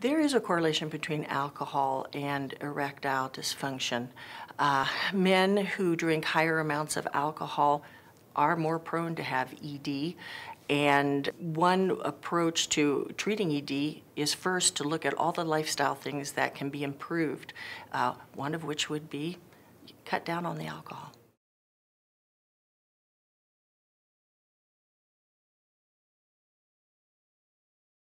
There is a correlation between alcohol and erectile dysfunction. Men who drink higher amounts of alcohol are more prone to have ED. And one approach to treating ED is first to look at all the lifestyle things that can be improved, one of which would be cut down on the alcohol.